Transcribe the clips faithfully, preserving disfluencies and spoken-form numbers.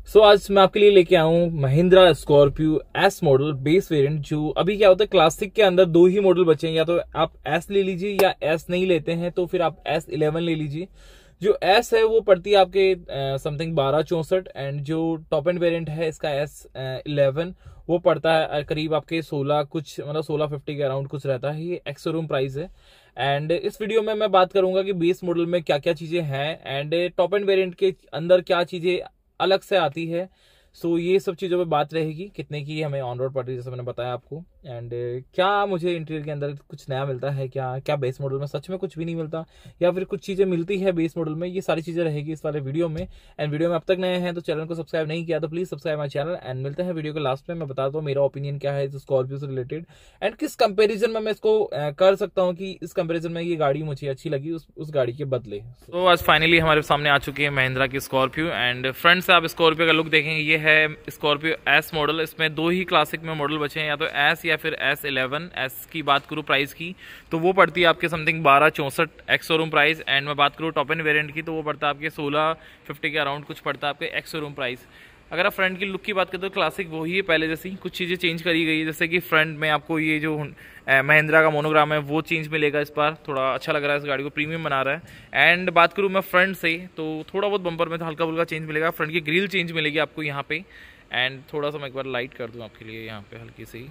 सो so, आज मैं आपके लिए लेके आऊँ Mahindra Scorpio S model base variant. जो अभी क्या होता है, क्लासिक के अंदर दो ही मॉडल बचे हैं, या तो आप एस ले लीजिए या एस नहीं लेते हैं तो फिर आप एस इलेवन ले लीजिए। जो एस है वो पड़ती है आपके समथिंग बारह चौसठ, एंड जो टॉप एंड वेरिएंट है इसका एस इलेवन वो पड़ता है करीब आपके सोलह कुछ मतलब सोलह फिफ्टी के अराउंड कुछ रहता है। ये एक्स शोरूम प्राइस है। एंड इस वीडियो में मैं बात करूंगा कि बेस मॉडल में क्या क्या चीजें हैं एंड टॉप एंड वेरिएंट के अंदर क्या चीजें अलग से आती है। सो so, ये सब चीज़ों पे बात रहेगी, कितने की हमें ऑन रोड पड़ रही है जैसे मैंने बताया आपको। एंड uh, क्या मुझे इंटीरियर के अंदर कुछ नया मिलता है, क्या क्या बेस मॉडल में सच में कुछ भी नहीं मिलता या फिर कुछ चीज़ें मिलती है बेस मॉडल में, ये सारी चीज़ें रहेगी इस वाले वीडियो में। एंड वीडियो में अब तक नए हैं तो चैनल को सब्सक्राइब नहीं किया तो please subscribe my channel. And मिलते हैं वीडियो के लास्ट में, मैं बताता हूँ मेरा ओपिनियन क्या है इस स्कॉर्पियो से रिलेटेड एंड किस कंपेरिजन में मैं इसको uh, कर सकता हूँ कि इस कंपेरिजन में ये गाड़ी मुझे अच्छी लगी उस, उस गाड़ी के बदले। तो आज फाइनली हमारे सामने आ चुकी है महिंद्रा की स्कॉर्पियो। एंड फ्रंट से आप स्कॉर्पियो का लुक देखेंगे, ये है स्कॉर्पियो एस मॉडल। इसमें दो ही क्लासिक में मॉडल बचे हैं, या तो एस या फिर एस इलेवन। एस की बात करूँ प्राइस की तो वो पड़ती है आपके समथिंग बारह चौसठ एक्स शोरूम प्राइस। एंड मैं बात करूँ टॉप एंड वेरिएंट की तो वो पड़ता है आपके सोलह फिफ्टी के अराउंड कुछ पड़ता है आपके एक्स शोरूम प्राइस। अगर आप फ्रंट की लुक की बात करें तो क्लासिक वही है पहले जैसी, कुछ चीज़ें चेंज करी गई है। जैसे कि फ्रंट में आपको ये जो महिंद्रा का मोनोग्राम है वो चेंज मिलेगा इस बार, थोड़ा अच्छा लग रहा है, इस गाड़ी को प्रीमियम बना रहा है। एंड बात करूँ मैं फ्रंट से तो थोड़ा बहुत बम्पर में तो हल्का फुल्का चेंज मिलेगा, फ्रंट की ग्रिल चेंज मिलेगी आपको यहाँ पे। एंड थोड़ा सा मैं एक बार लाइट कर दूँ आपके लिए यहाँ पे हल्की सी,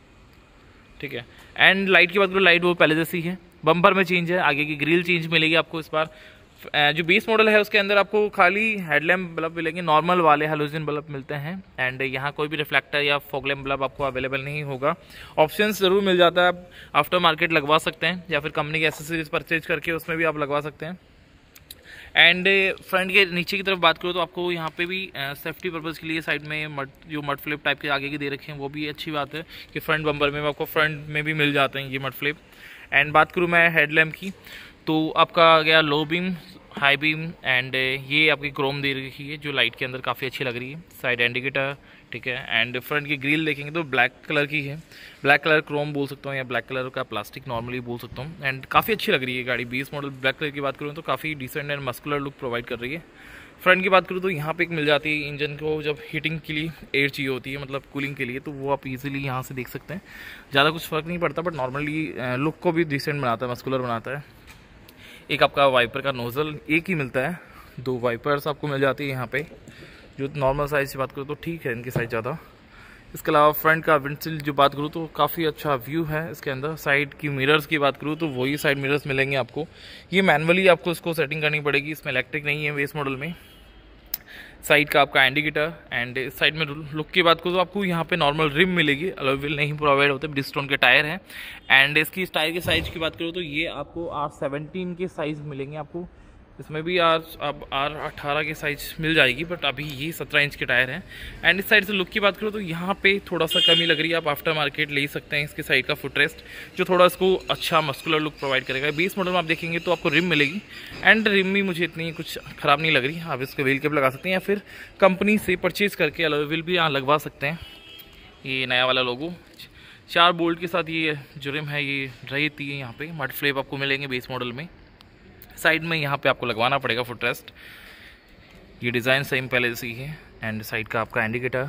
ठीक है। एंड लाइट की बात करूँ, लाइट वो पहले जैसी है, बम्पर में चेंज है, आगे की ग्रिल चेंज मिलेगी आपको इस बार। जो बेस मॉडल है उसके अंदर आपको खाली हेडलैम्प बल्ब मिलेंगे, नॉर्मल वाले हेलोजन बल्ब मिलते हैं। एंड यहाँ कोई भी रिफ्लेक्टर या फॉग लैम्प बल्ब आपको अवेलेबल नहीं होगा। ऑप्शंस जरूर मिल जाता है, आप आफ्टर मार्केट लगवा सकते हैं या फिर कंपनी की एसेसरीज परचेज करके उसमें भी आप लगवा सकते हैं। एंड फ्रंट के नीचे की तरफ बात करो तो आपको यहाँ पे भी सेफ्टी पर्पज़ के लिए साइड में मड जो मड फ्लिप टाइप के आगे के दे रखे हैं वो भी अच्छी बात है कि फ्रंट बम्पर में आपको फ्रंट में भी मिल जाते हैं ये मड फ्लिप। एंड बात करूँ मैं हेडलैम्प की तो आपका आ गया low beam, high beam, and ये आपकी क्रोम दे रखी है जो लाइट के अंदर काफ़ी अच्छी लग रही है। साइड इंडिकेटर, ठीक है। एंड फ्रंट की ग्रिल देखेंगे तो ब्लैक कलर की है, ब्लैक कलर क्रोम बोल सकता हूँ या ब्लैक कलर का प्लास्टिक नॉर्मली बोल सकता हूँ। एंड काफ़ी अच्छी लग रही है गाड़ी, बीस मॉडल ब्लैक कलर की बात करूँ तो काफ़ी decent and muscular look provide कर रही है। फ्रंट की बात करूँ तो यहाँ पे एक मिल जाती है, इंजन को जब हीटिंग के लिए एयर चाहिए होती है मतलब कूलिंग के लिए तो वो आप इजीली यहाँ से देख सकते हैं। ज़्यादा कुछ फ़र्क नहीं पड़ता बट नॉर्मली लुक को भी डिसेंट बनाता है, मस्कुलर बनाता है। एक आपका वाइपर का नोजल एक ही मिलता है, दो वाइपर्स आपको मिल जाती है यहाँ पे। जो नॉर्मल साइज़ की बात करूँ तो ठीक है, इनकी साइज़ ज़्यादा। इसके अलावा फ्रंट का विंडशील्ड जो बात करूँ तो काफ़ी अच्छा व्यू है इसके अंदर। साइड की मिरर्स की बात करूँ तो वही साइड मिरर्स मिलेंगे आपको, ये मैनुअली आपको इसको सेटिंग करनी पड़ेगी, इसमें इलेक्ट्रिक नहीं है बेस मॉडल में। साइड का आपका इंडिकेटर। एंड इस साइड में लुक की बात करूँ तो आपको यहाँ पे नॉर्मल रिम मिलेगी, अलॉय व्हील नहीं प्रोवाइड होते, ब्रिजस्टोन के टायर हैं। एंड इसकी टायर के साइज़ की बात करूँ तो ये आपको आर सेवनटीन के साइज़ मिलेंगे आपको, इसमें भी आर अब आर अठारह की साइज मिल जाएगी बट अभी ये सत्रह इंच के टायर हैं। एंड इस साइड से लुक की बात करूँ तो यहाँ पे थोड़ा सा कमी लग रही है, आप आफ्टर मार्केट ले सकते हैं इसके साइड का फुटरेस्ट जो थोड़ा इसको अच्छा मस्कुलर लुक प्रोवाइड करेगा। बीस मॉडल में आप देखेंगे तो आपको रिम मिलेगी, एंड रिम भी मुझे इतनी कुछ ख़राब नहीं लग रही। आप इसको व्हील कैप लगा सकते हैं या फिर कंपनी से परचेज़ करके अलॉय व्हील भी यहाँ लगवा सकते हैं। ये नया वाला लोगो चार बोल्ट के साथ ये जो रिम है ये रहती है यहाँ पे। मड फ्लेप आपको मिलेंगे बेस मॉडल में, साइड में यहाँ पे आपको लगवाना पड़ेगा फुटरेस्ट। ये डिज़ाइन सेम पहले जैसी है। एंड साइड का आपका इंडिकेटर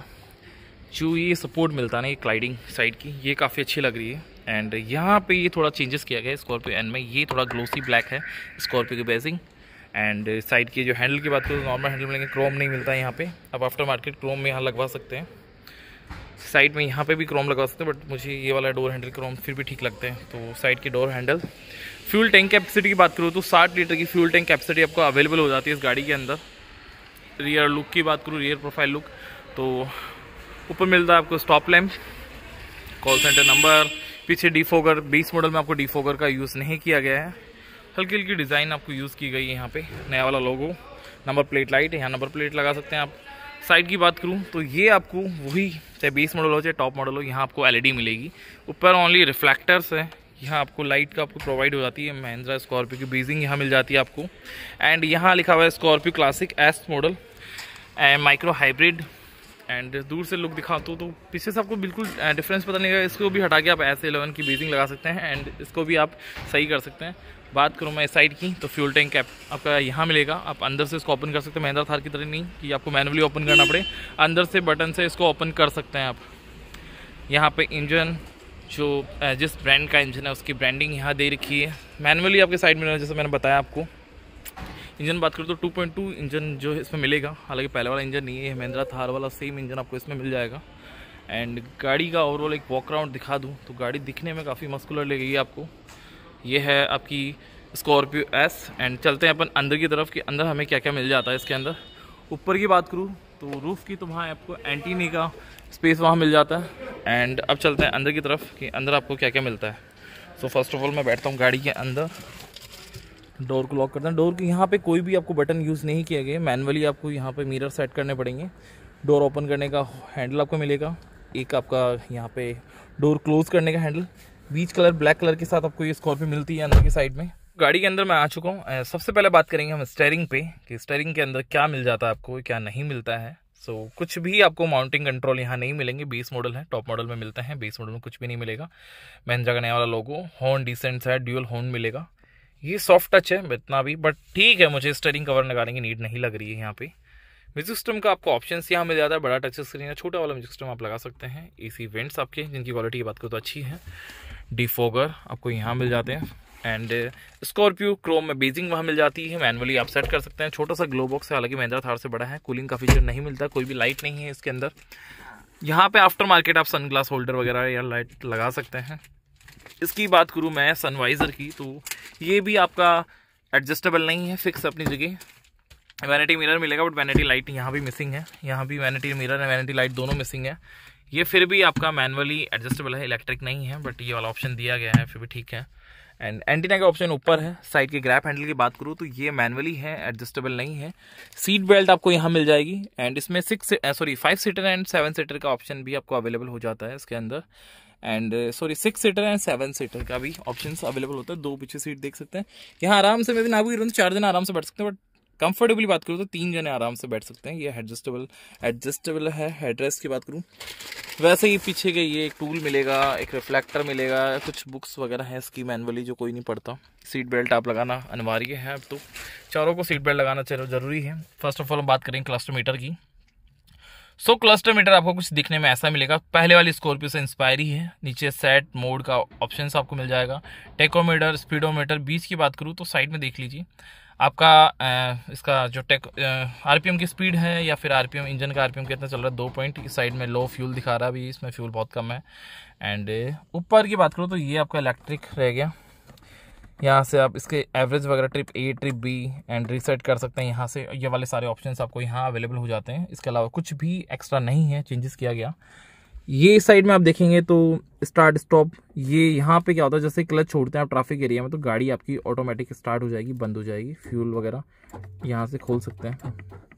जो ये सपोर्ट मिलता है ना, ये क्लाइडिंग साइड की, ये काफ़ी अच्छी लग रही है। एंड यहाँ पे ये थोड़ा चेंजेस किया गया है स्कॉर्पियो एन में, ये थोड़ा ग्लोसी ब्लैक है स्कॉर्पियो की बेसिंग। एंड साइड की जो हैंडल की बात करूँ तो नॉर्मल हैंडल मिलेंगे, क्रोम नहीं मिलता है यहाँ पे, आप आफ्टर मार्केट क्रोम में यहाँ लगवा सकते हैं। साइड में यहाँ पे भी क्रोम लगवा सकते हैं बट मुझे ये वाला डोर हैंडल क्रोम फिर भी ठीक लगते हैं। तो साइड की door handle. Fuel tank capacity की बात करूँ तो साठ लीटर की फ्यूल टैंक कैपेसिटी आपको अवेलेबल हो जाती है इस गाड़ी के अंदर। रियर लुक की बात करूँ, रियर प्रोफाइल लुक, तो ऊपर मिलता है आपको stop lamp, call centre number, पीछे डिफोगर। बीस मॉडल में आपको डिफोगर का यूज़ नहीं किया गया है, हल्की हल्की डिज़ाइन आपको यूज़ की गई है यहाँ पे। नया वाला लोगो, नंबर प्लेट लाइट, यहाँ नंबर प्लेट लगा सकते हैं आप। साइड की बात करूँ तो ये आपको वही चाहे बेस मॉडल हो चाहे टॉप मॉडल हो, यहाँ आपको एलईडी मिलेगी। ऊपर ओनली रिफ्लेक्टर्स है, यहाँ आपको लाइट का आपको प्रोवाइड हो जाती है। महिंद्रा स्कॉर्पियो की ब्रीजिंग यहाँ मिल जाती है आपको। एंड यहाँ लिखा हुआ है Scorpio classic S model and micro hybrid. And दूर से लुक दिखाता हूँ तो पीछे से आपको बिल्कुल डिफरेंस पता नहीं लगेगा। इसको भी हटा के आप एस इलेवन की ब्रीजिंग लगा सकते हैं एंड इसको भी आप सही कर सकते हैं। बात करूँ मैं इस साइड की तो फ्यूल टैंक कैप आपका यहाँ मिलेगा। आप अंदर से इसको ओपन कर सकते हैं, महिंद्रा थार की तरह नहीं कि आपको मैनुअली ओपन करना पड़े, अंदर से बटन से इसको ओपन कर सकते हैं आप। यहाँ पे इंजन जो जिस ब्रांड का इंजन है उसकी ब्रांडिंग यहाँ दे रखी है। मैनुअली आपके साइड में जैसे मैंने बताया आपको। इंजन बात करूँ तो टू पॉइंट टू इंजन जो है इसमें मिलेगा, हालांकि पहले वाला इंजन नहीं है, महिंद्रा थार वाला सेम इंजन आपको इसमें मिल जाएगा। एंड गाड़ी का ओवरऑल एक वॉक राउंड दिखा दूँ तो गाड़ी दिखने में काफ़ी मस्कुलर लगेगी आपको। ये है आपकी स्कॉर्पियो एस। एंड चलते हैं अपन अंदर की तरफ कि अंदर हमें क्या क्या मिल जाता है इसके अंदर। ऊपर की बात करूँ तो रूफ़ की तो वहाँ आपको एंटीनी का स्पेस वहाँ मिल जाता है। एंड अब चलते हैं अंदर की तरफ कि अंदर आपको क्या क्या मिलता है। सो फर्स्ट ऑफ ऑल मैं बैठता हूँ गाड़ी के अंदर, डोर को लॉक करते हैं। डोर के यहाँ पे कोई भी आपको बटन यूज़ नहीं किया गया, मैनुअली आपको यहाँ पे मिरर सेट करने पड़ेंगे। डोर ओपन करने का हैंडल आपको मिलेगा, एक आपका यहाँ पे डोर क्लोज करने का हैंडल, बीच कलर ब्लैक कलर के साथ आपको ये स्कॉर्पियो मिलती है अंदर की साइड में। गाड़ी के अंदर मैं आ चुका हूँ। सबसे पहले बात करेंगे हम स्टीयरिंग पे कि स्टीयरिंग के अंदर क्या मिल जाता है आपको, क्या नहीं मिलता है। सो so, कुछ भी आपको माउंटिंग कंट्रोल यहाँ नहीं मिलेंगे, बेस मॉडल है, टॉप मॉडल में मिलते हैं, बेस मॉडल में कुछ भी नहीं मिलेगा। महिंद्रा का नया वाला लोगो, हॉर्न डिसेंट है, ड्यूअल हॉर्न मिलेगा। ये सॉफ्ट टच है इतना भी, बट ठीक है, मुझे स्टीयरिंग कवर लगाने की नीड नहीं लग रही है यहाँ पे। म्यूजिक सिस्टम का आपको ऑप्शंस यहाँ मिल जाता है, बड़ा टच स्क्रीन है, छोटा वाला म्यूजिक सिस्टम आप लगा सकते हैं। एसी वेंट्स आपके जिनकी क्वालिटी की बात करो तो अच्छी है, डिफॉगर आपको यहाँ मिल जाते हैं। एंड स्कॉर्पियो क्रोम में बेजिंग वहाँ मिल जाती है, मैनुअली आप सेट कर सकते हैं। छोटा सा ग्लो बॉक्स है, हालांकि महिंद्रा थार से बड़ा है। कूलिंग का फीचर नहीं मिलता, कोई भी लाइट नहीं है इसके अंदर। यहाँ पे आफ्टर मार्केट आप सनग्लास होल्डर वगैरह या लाइट लगा सकते हैं। इसकी बात करूँ मैं सनवाइज़र की तो ये भी आपका एडजस्टेबल नहीं है, फिक्स अपनी जगह। वैनिटी मिरर मिलेगा बट वैनिटी लाइट यहाँ भी मिसिंग है, यहाँ भी वैनिटी मिरर है, वैनिटी लाइट दोनों मिसिंग है। ये फिर भी आपका मैनुअली एडजस्टेबल है, इलेक्ट्रिक नहीं है, बट ये वाला ऑप्शन दिया गया है, फिर भी ठीक है। एंड एंटीना का ऑप्शन ऊपर है। साइड के ग्रैप हैंडल की बात करूँ तो ये मैनुअली है, एडजस्टेबल नहीं है। सीट बेल्ट आपको यहाँ मिल जाएगी। एंड इसमें six sorry five seater and seven seater का ऑप्शन भी आपको अवेलेबल हो जाता है इसके अंदर। And sorry six seater and seven seater का भी ऑप्शंस अवेलेबल होता है। दो पीछे सीट देख सकते हैं। यहाँ आराम से मैं भी ना भी तो चार जने आराम से बैठ सकते हैं, बट कंफर्टेबली बात करूँ तो तीन जने आराम से बैठ सकते हैं। ये एडजस्टेबल एडजस्टेबल है। हेडरेस्ट की बात करूँ वैसे ही पीछे के ये एक टूल मिलेगा, एक रिफ्लेक्टर मिलेगा, कुछ बुक्स वगैरह है इसकी मैनुअली जो कोई नहीं पढ़ता। सीट बेल्ट आप लगाना अनिवार्य है, अब तो चारों को सीट बेल्ट लगाना जरूरी है। फर्स्ट ऑफ ऑल हम बात करेंगे क्लस्टर मीटर की। सो so, क्लस्टर मीटर आपको कुछ दिखने में ऐसा मिलेगा, पहले वाली स्कॉर्पियो से इंस्पायर ही है। नीचे सेट मोड का ऑप्शन आपको मिल जाएगा, टेकोमीटर, स्पीडोमीटर। बीच की बात करूँ तो साइड में देख लीजिए आपका आ, इसका जो टेक आरपीएम की स्पीड है या फिर आरपीएम, इंजन का आरपीएम कितना चल रहा है, दो पॉइंट। इस साइड में लो फ्यूल दिखा रहा है अभी, इसमें फ्यूल बहुत कम है। एंड ऊपर की बात करूँ तो ये आपका इलेक्ट्रिक रह गया। यहाँ से आप इसके एवरेज वगैरह trip A, trip B and reset कर सकते हैं। यहाँ से ये वाले सारे ऑप्शंस आपको यहाँ अवेलेबल हो जाते हैं। इसके अलावा कुछ भी एक्स्ट्रा नहीं है, चेंजेस किया गया। ये साइड में आप देखेंगे तो स्टार्ट स्टॉप, ये यहाँ पे क्या होता है, जैसे क्लच छोड़ते हैं आप ट्रैफिक एरिया में तो गाड़ी आपकी ऑटोमेटिक स्टार्ट हो जाएगी, बंद हो जाएगी। फ्यूल वगैरह यहाँ से खोल सकते हैं।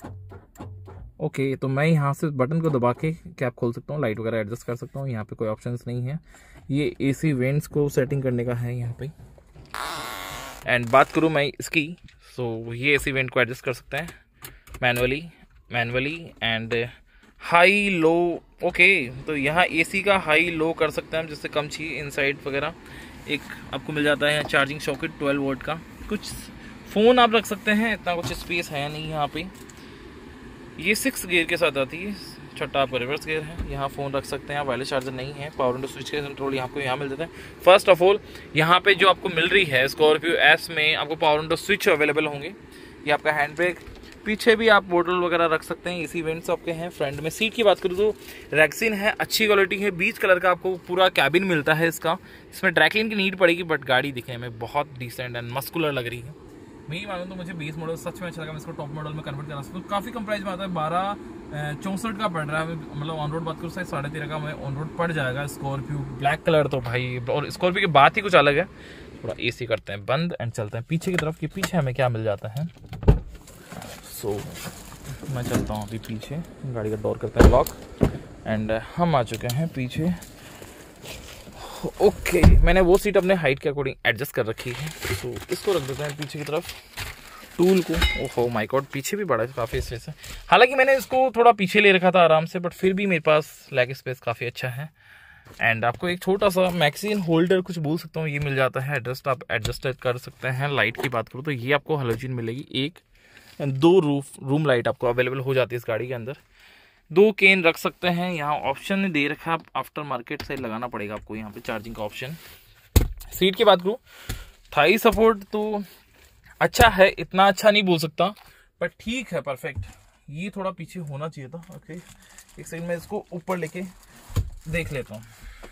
ओके, तो मैं यहाँ से बटन को दबा के कैप खोल सकता हूँ, लाइट वगैरह एडजस्ट कर सकता हूँ। यहाँ पे कोई ऑप्शंस नहीं है। ये एसी वेंट्स को सेटिंग करने का है यहाँ पे। एंड बात करूँ मैं इसकी, सो ये एसी वेंट को एडजस्ट कर सकते हैं manually manually and high low. Okay, तो यहाँ एसी का हाई लो कर सकते हैं हम, जिससे कम चाहिए इनसाइड वगैरह। एक आपको मिल जाता है चार्जिंग सॉकेट ट्वेल्व वोल्ट का। कुछ फ़ोन आप रख सकते हैं, इतना कुछ स्पेस है नहीं यहाँ पे। ये सिक्स गियर के साथ आती है, छठा आपका रिवर्स गियर है। यहाँ फ़ोन रख सकते हैं आप, वायरलेस चार्जर नहीं है। पावर विंडो स्विच के कंट्रोल यहाँ आपको यहाँ मिल जाता है। फर्स्ट ऑफ ऑल यहाँ पे जो आपको मिल रही है स्कॉर्पियो एस में, आपको पावर विंडो स्विच अवेलेबल होंगे। ये आपका हैंड ब्रेक, पीछे भी आप बोतल वगैरह रख सकते हैं। इसी वेंट्स आपके हैं। फ्रंट में सीट की बात करूँ तो रेक्सिन है, अच्छी क्वालिटी है। बीच कलर का आपको पूरा कैबिन मिलता है इसका। इसमें ड्रैकलिन की नीड पड़ेगी, बट गाड़ी दिखने में बहुत डिसेंट एंड मस्कुलर लग रही है। मेरी मानूँ तो मुझे बेस मॉडल सच में अच्छा लगा। मैं इसको टॉप मॉडल में कन्वर्ट करा सकता हूँ। काफ़ी कम प्राइस में आता है, बारह चौंसठ का पड़ रहा है। मतलब ऑन रोड बात करूँ शायद साढ़े तेरह का मैं ऑन रोड पड़ जाएगा। स्कॉर्पियो ब्लैक कलर तो भाई, और स्कॉर्पियो की बात ही कुछ अलग है। थोड़ा एसी करते हैं बंद एंड चलते हैं पीछे की तरफ कि पीछे हमें क्या मिल जाता है। सो so, मैं चलता हूँ अभी पीछे, गाड़ी का डोर करते हैं लॉक एंड हम आ चुके हैं पीछे। ओके okay, मैंने वो सीट अपने हाइट के अकॉर्डिंग एडजस्ट कर रखी है। तो इसको रख देते हैं पीछे की तरफ, टूल को। ओहो माय गॉड, पीछे भी बड़ा है काफ़ी स्पेस है। हालांकि मैंने इसको थोड़ा पीछे ले रखा था आराम से, बट फिर भी मेरे पास लेग स्पेस काफ़ी अच्छा है। एंड आपको एक छोटा सा मैगजीन होल्डर कुछ बोल सकता हूँ ये मिल जाता है। एडजस्ट आप एडजस्ट कर सकते हैं। लाइट की बात करूँ तो ये आपको हेलोजन मिलेगी एक, दो रूफ रूम लाइट आपको अवेलेबल हो जाती है इस गाड़ी के अंदर। दो केन रख सकते हैं। यहाँ ऑप्शन दे रखा है, आफ्टर मार्केट से लगाना पड़ेगा आपको यहाँ पे चार्जिंग का ऑप्शन। सीट की बात करूँ, थाई सपोर्ट तो अच्छा है, इतना अच्छा नहीं बोल सकता पर ठीक है, परफेक्ट। ये थोड़ा पीछे होना चाहिए था। ओके, एक सेकंड में इसको ऊपर लेके देख लेता हूँ।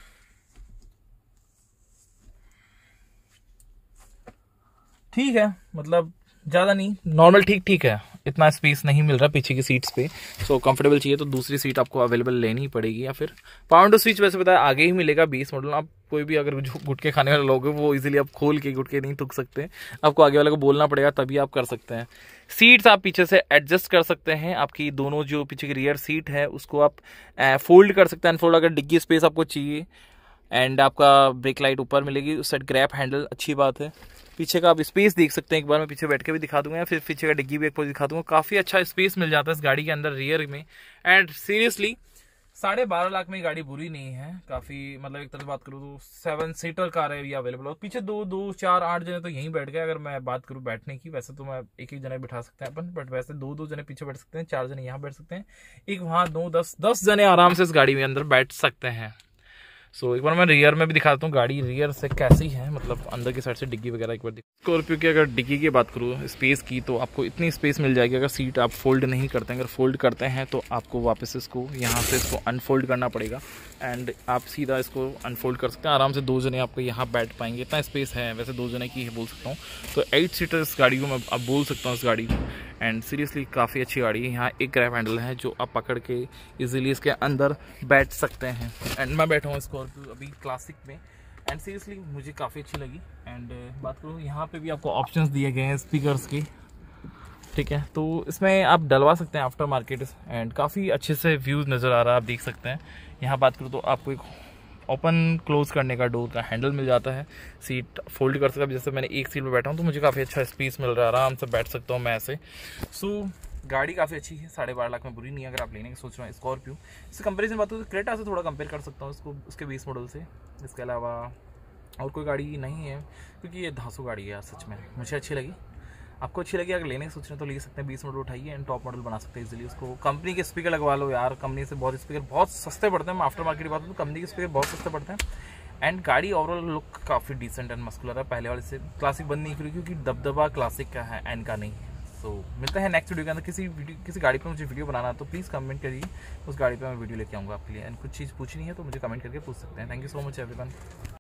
ठीक है, मतलब ज़्यादा नहीं, नॉर्मल ठीक ठीक है, इतना स्पेस नहीं मिल रहा पीछे की सीट्स पे। सो कंफर्टेबल चाहिए तो दूसरी सीट आपको अवेलेबल लेनी ही पड़ेगी, या फिर पावर विंडो स्विच वैसे बताया आगे ही मिलेगा बीस मॉडल। आप कोई भी अगर गुटके खाने वाले लोग हैं वो इजीली आप खोल के गुटके नहीं थूक सकते, आपको आगे वाले को बोलना पड़ेगा तभी आप कर सकते हैं। सीट्स आप पीछे से एडजस्ट कर सकते हैं। आपकी दोनों जो पीछे की रियर सीट है उसको आप फोल्ड कर सकते हैं, अनफोल्ड अगर डिग्गी स्पेस आपको चाहिए। एंड आपका ब्रेक लाइट ऊपर मिलेगी, उस साइड ग्रैप हैंडल, अच्छी बात है। पीछे का आप स्पेस देख सकते हैं, एक बार मैं पीछे बैठ के भी दिखा दूंगा, या फिर पीछे का डिग्गी भी एक बार दिखा दूंगा। काफ़ी अच्छा स्पेस मिल जाता है इस गाड़ी के अंदर रियर में। एंड सीरियसली साढ़े बारह लाख में गाड़ी बुरी नहीं है, काफ़ी मतलब एक तरह से बात करूँ तो सेवन सीटर कार है ये अवेलेबल। और पीछे दो दो चार आठ जने तो यहीं बैठ गए। अगर मैं बात करूँ बैठने की, वैसे तो मैं एक एक जने बिठा सकते हैं अपन, बट वैसे दो दो जने पीछे बैठ सकते हैं, चार जने यहाँ बैठ सकते हैं, एक वहाँ, दो दस दस जने आराम से इस गाड़ी में अंदर बैठ सकते हैं। सो so, एक बार मैं रियर में भी दिखाता हूँ गाड़ी रियर से कैसी है, मतलब अंदर की साइड से डिग्गी वगैरह एक बार। स्कॉर्पियो की अगर डिग्गी की बात करूँ स्पेस की, तो आपको इतनी स्पेस मिल जाएगी। अगर सीट आप फोल्ड नहीं करते हैं, अगर फोल्ड करते हैं तो आपको वापस इसको यहाँ से इसको अनफोल्ड करना पड़ेगा। एंड आप सीधा इसको अनफोल्ड कर सकते हैं, आराम से दो जने आपको यहाँ बैठ पाएंगे, इतना स्पेस है। वैसे दो जने की है बोल सकता हूँ, तो एट सीटर इस गाड़ी को मैं अब बोल सकता हूँ इस गाड़ी को। एंड सीरियसली काफ़ी अच्छी गाड़ी है। यहाँ एक ग्रैब हैंडल है जो आप पकड़ के इजीली इसके अंदर बैठ सकते हैं। एंड मैं बैठा हूँ स्कॉर्पियो अभी क्लासिक में, एंड सीरियसली मुझे काफ़ी अच्छी लगी। एंड बात करूँ यहाँ पे भी आपको ऑप्शंस दिए गए हैं स्पीकर्स के, ठीक है, तो इसमें आप डलवा सकते हैं आफ्टर मार्केट। एंड काफ़ी अच्छे से व्यूज़ नज़र आ रहा है, आप देख सकते हैं। यहाँ बात करूँ तो आपको एक ओपन क्लोज करने का डोर का हैंडल मिल जाता है। सीट फोल्ड कर सकता है, जैसे मैंने एक सीट पे बैठा हूँ तो मुझे काफ़ी अच्छा स्पेस मिल रहा है, आराम से बैठ सकता हूँ मैं ऐसे। सो गाड़ी काफ़ी अच्छी है, साढ़े बारह लाख में बुरी नहीं है अगर आप लेने की सोच रहे हैं स्कॉर्पियो। इससे कंपेरिजन बात हो तो क्रेटा से थोड़ा कंपेयर कर सकता हूँ इसको, उसके बीस मॉडल से। इसके अलावा और कोई गाड़ी नहीं है, क्योंकि ये धांसू गाड़ी है यार, सच में मुझे अच्छी लगी। आपको अच्छी लगी, अगर लेने की सोच रहे हैं तो ले सकते हैं, बीस मॉडल उठाइए एंड टॉप मॉडल बना सकते हैं इजीली उसको। कंपनी के स्पीकर लगवा लो यार, कंपनी से बहुत स्पीकर बहुत सस्ते पड़ते हैं। मैं आफ्टर मार्केट की बात करूँ तो कंपनी के स्पीकर बहुत सस्ते पड़ते हैं। एंड गाड़ी ओवरऑल लुक काफ़ी डिसेंट एंड मस्कुलर है, पहले वाले से। क्लासिक बंद नहीं करी क्योंकि दबदबा क्लासिक का है, एन का नहीं है। सो so, मिलते हैं नेक्स्ट वीडियो के अंदर। किसी वीडियो किसी गाड़ी पे मुझे वीडियो बनाना है तो प्लीज़ कमेंट करिए, उस गाड़ी पे मैं वीडियो लेके आऊँगा आपके लिए। एंड कुछ चीज़ पूछनी है तो मुझे कमेंट करके पूछ सकते हैं। Thank you so much everyone.